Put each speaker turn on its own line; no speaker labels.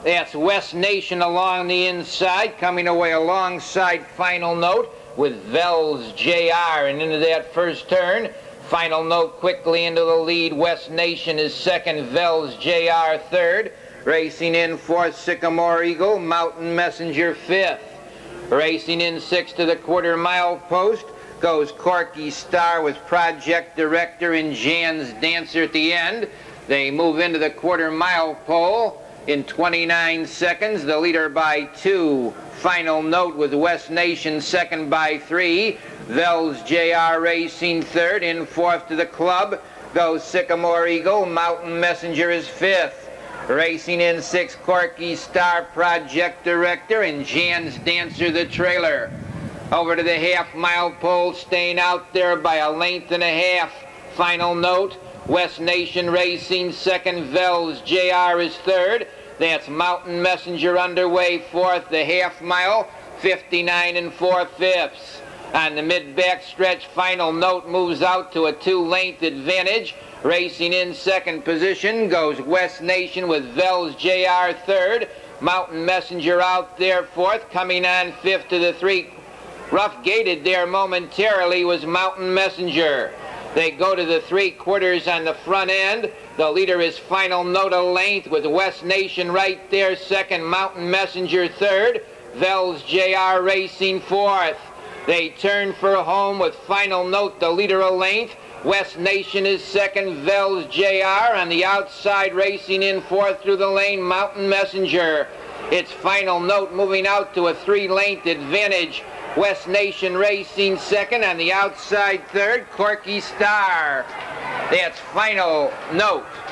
That's West Nation along the inside, coming away alongside Final Note with Vels JR. And into that first turn, Final Note quickly into the lead. West Nation is second, Vels JR third. Racing in fourth, Sycamore Eagle, Mountain Messenger fifth. Racing in sixth to the quarter-mile post goes Corky Star with Project Director and Jan's Dancer at the end. They move into the quarter-mile pole in 29 seconds. The leader by 2. Final Note with West Nation second by 3. Vels JR Racing third. In fourth to the club goes Sycamore Eagle. Mountain Messenger is fifth. Racing in sixth, Corky Star, Project Director, and Jan's Dancer the trailer. Over to the half-mile pole, staying out there by a length and a half. Final Note. West Nation Racing second, Vels JR is third. That's Mountain Messenger underway fourth. The half mile, 59 4/5. On the mid-back stretch, Final Note moves out to a 2-length advantage. Racing in second position goes West Nation with Vels JR third. Mountain Messenger out there fourth. Coming on fifth to the 3. Rough gated there momentarily was Mountain Messenger. They go to the 3/4 on the front end. The leader is Final Note a length with West Nation right there second, Mountain Messenger third, Vels JR Racing fourth. They turn for home with Final Note the leader a length. West Nation is second, Vels JR on the outside, racing in fourth through the lane, Mountain Messenger. It's Final Note moving out to a 3-length advantage. West Nation Racing second, on the outside third, Corky Star. That's Final Note.